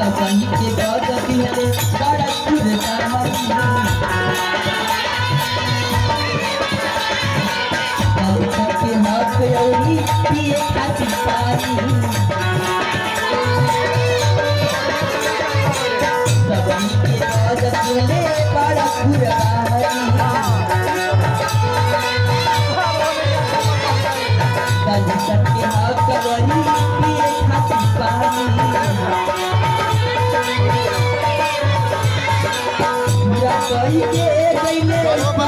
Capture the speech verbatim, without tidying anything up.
सबनी के दर्द दिले बड़ा खुरता मरी के मत औरी पिए खातिर पानी सबनी के दर्द दिले बड़ा खुरता मरी के हक वही पिए खातिर पानी पूरा कही के गईले